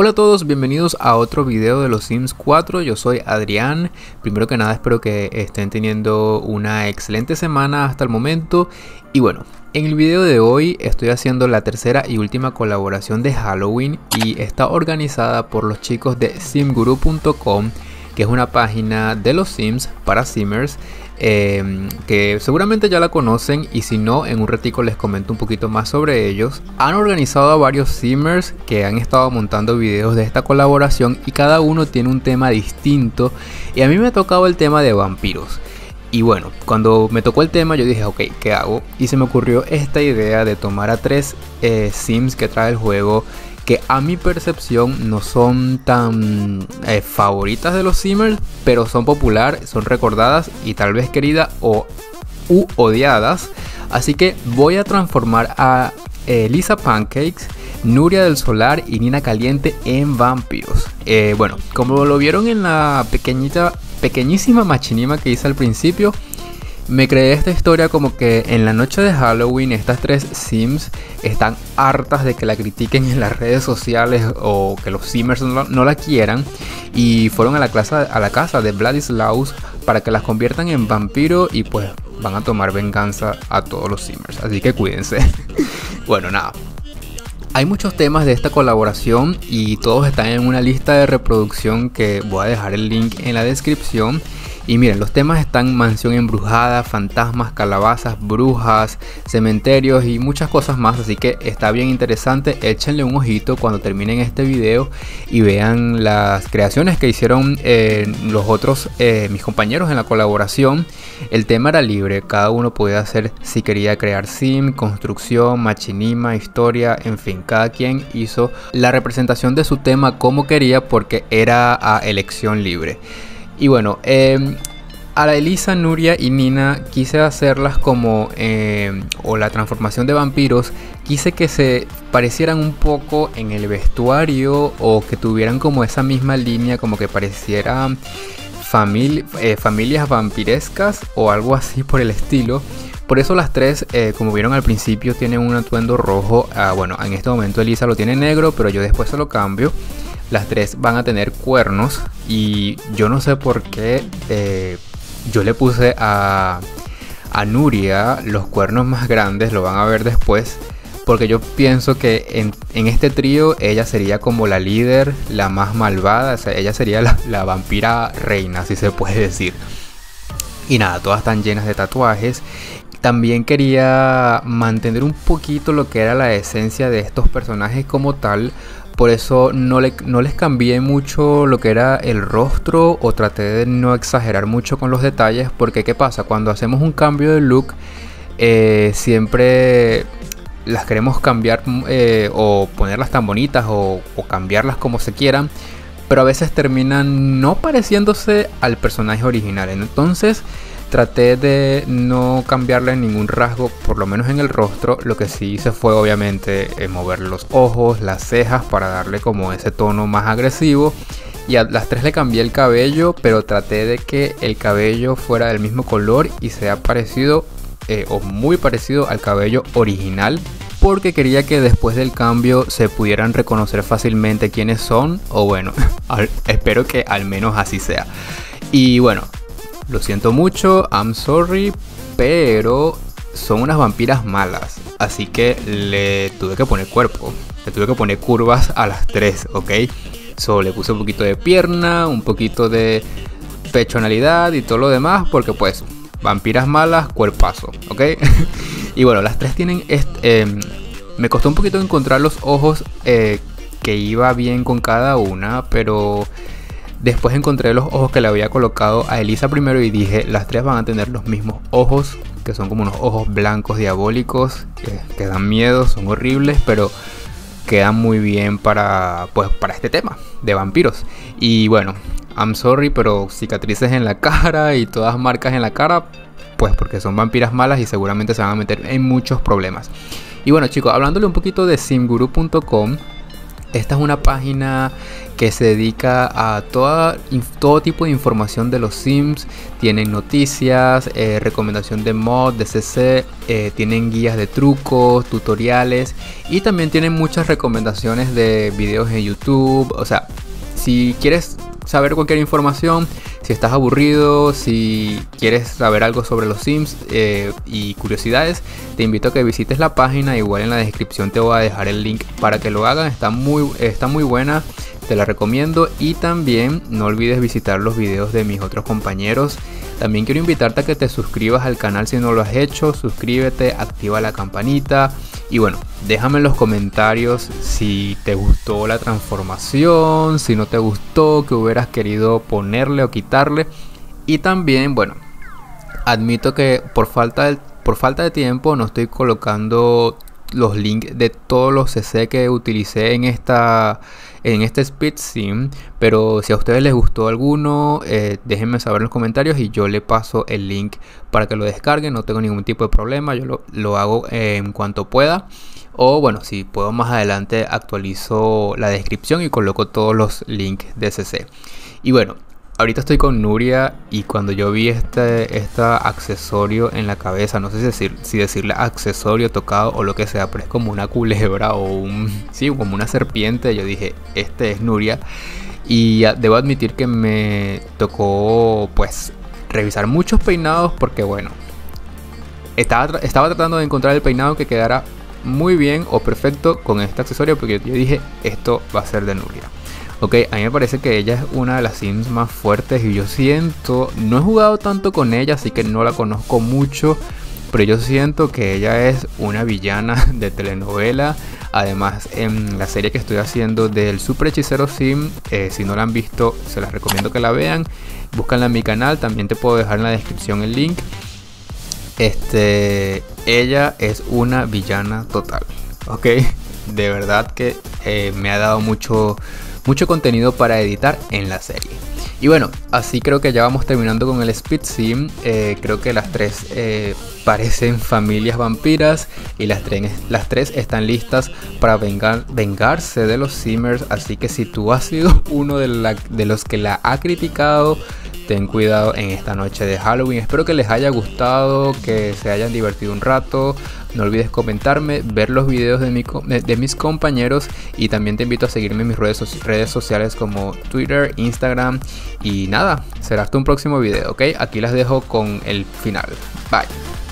Hola a todos, bienvenidos a otro video de los Sims 4. Yo soy Adrián. Primero que nada espero que estén teniendo una excelente semana hasta el momento. Y bueno, en el video de hoy estoy haciendo la tercera y última colaboración de Halloween y está organizada por los chicos de simguru.com, que es una página de los Sims para Simmers, que seguramente ya la conocen, y si no, en un ratico les comento un poquito más sobre ellos. Han organizado a varios Simmers que han estado montando videos de esta colaboración y cada uno tiene un tema distinto, y a mí me ha tocado el tema de vampiros. Y bueno, cuando me tocó el tema yo dije, ok, ¿qué hago? Y se me ocurrió esta idea de tomar a tres Sims que trae el juego, que a mi percepción no son tan favoritas de los Simmers, pero son populares, son recordadas y tal vez queridas u odiadas. Así que voy a transformar a Lisa Pancakes, Nuria del Solar y Nina Caliente en vampiros. Bueno, como lo vieron en la pequeñísima machinima que hice al principio, me creé esta historia como que en la noche de Halloween estas tres Sims están hartas de que la critiquen en las redes sociales o que los Simmers no la quieran, y fueron a la casa de Vladislaus para que las conviertan en vampiro, y pues van a tomar venganza a todos los Simmers, así que cuídense. Bueno, nada. Hay muchos temas de esta colaboración y todos están en una lista de reproducción que voy a dejar el link en la descripción. Y miren, los temas están mansión embrujada, fantasmas, calabazas, brujas, cementerios y muchas cosas más. Así que está bien interesante. Échenle un ojito cuando terminen este video y vean las creaciones que hicieron los otros, mis compañeros en la colaboración. El tema era libre, cada uno podía hacer si quería crear sim, construcción, machinima, historia, en fin, cada quien hizo la representación de su tema como quería porque era a elección libre. Y bueno, a la Elisa, Nuria y Nina quise hacerlas como, o la transformación de vampiros, quise que se parecieran un poco en el vestuario o que tuvieran como esa misma línea, como que parecieran familias vampirescas o algo así por el estilo. Por eso las tres, como vieron al principio, tienen un atuendo rojo. Bueno, en este momento Elisa lo tiene negro, pero yo después se lo cambio. Las tres van a tener cuernos y yo no sé por qué yo le puse a Nuria los cuernos más grandes, lo van a ver después, porque yo pienso que en este trío ella sería como la líder, la más malvada, o sea, ella sería la vampira reina, si se puede decir. Y nada, todas están llenas de tatuajes. También quería mantener un poquito lo que era la esencia de estos personajes como tal. Por eso no les cambié mucho lo que era el rostro, o traté de no exagerar mucho con los detalles, porque ¿qué pasa? Cuando hacemos un cambio de look, siempre las queremos cambiar o ponerlas tan bonitas o cambiarlas como se quieran, pero a veces terminan no pareciéndose al personaje original. Entonces traté de no cambiarle ningún rasgo, por lo menos en el rostro. Lo que sí hice fue obviamente mover los ojos, las cejas, para darle como ese tono más agresivo. Y a las tres le cambié el cabello, pero traté de que el cabello fuera del mismo color y sea parecido o muy parecido al cabello original, porque quería que después del cambio se pudieran reconocer fácilmente quiénes son, o bueno, espero que al menos así sea. Y bueno, lo siento mucho, I'm sorry, pero son unas vampiras malas, así que le tuve que poner cuerpo, le tuve que poner curvas a las tres, ¿ok? Le puse un poquito de pierna, un poquito de pechonalidad y todo lo demás, porque pues, vampiras malas, cuerpazo, ¿ok? Y bueno, las tres tienen, me costó un poquito encontrar los ojos que iba bien con cada una, pero después encontré los ojos que le había colocado a Elisa primero y dije, las tres van a tener los mismos ojos, que son como unos ojos blancos diabólicos, que dan miedo, son horribles, pero quedan muy bien para este tema de vampiros. Y bueno, I'm sorry, pero cicatrices en la cara y todas marcas en la cara, pues porque son vampiras malas y seguramente se van a meter en muchos problemas. Y bueno chicos, hablándole un poquito de simguru.com, Esta es una página que se dedica a todo tipo de información de los Sims. Tienen noticias, recomendación de mods, de CC, tienen guías de trucos, tutoriales y también tienen muchas recomendaciones de videos en YouTube. O sea, si quieres saber cualquier información, si estás aburrido, si quieres saber algo sobre los Sims y curiosidades, te invito a que visites la página. Igual en la descripción te voy a dejar el link para que lo hagan. Está muy buena, te la recomiendo. Y también no olvides visitar los videos de mis otros compañeros. También quiero invitarte a que te suscribas al canal si no lo has hecho. Suscríbete, activa la campanita. Y bueno, déjame en los comentarios si te gustó la transformación, si no te gustó, que hubieras querido ponerle o quitarle. Y también, bueno, admito que por falta de tiempo no estoy colocando los links de todos los CC que utilicé en este Speed Sim, pero si a ustedes les gustó alguno, déjenme saber en los comentarios y yo le paso el link para que lo descarguen. No tengo ningún tipo de problema, yo lo hago en cuanto pueda, o bueno, si puedo más adelante actualizo la descripción y coloco todos los links de CC. Y bueno, ahorita estoy con Nuria y cuando yo vi este accesorio en la cabeza, no sé si decirle accesorio, tocado o lo que sea, pero es como una culebra o como una serpiente. Yo dije, este es Nuria. Y debo admitir que me tocó pues revisar muchos peinados porque bueno, estaba tratando de encontrar el peinado que quedara muy bien o perfecto con este accesorio, porque yo dije, esto va a ser de Nuria. Ok, a mí me parece que ella es una de las Sims más fuertes y yo siento, no he jugado tanto con ella, así que no la conozco mucho, pero yo siento que ella es una villana de telenovela. Además, en la serie que estoy haciendo del Super Hechicero Sim, si no la han visto, se las recomiendo que la vean. Búscanla en mi canal, también te puedo dejar en la descripción el link. Ella es una villana total, ok, de verdad que me ha dado mucho contenido para editar en la serie. Y bueno, así creo que ya vamos terminando con el Speed Sim. Creo que las tres parecen familias vampiras y las tres están listas para vengarse de los Simmers. Así que si tú has sido uno de los que la ha criticado, ten cuidado en esta noche de Halloween. Espero que les haya gustado, que se hayan divertido un rato. No olvides comentarme, ver los videos de mis compañeros y también te invito a seguirme en mis redes sociales como Twitter, Instagram y nada, será hasta un próximo video, ¿ok? Aquí las dejo con el final. Bye.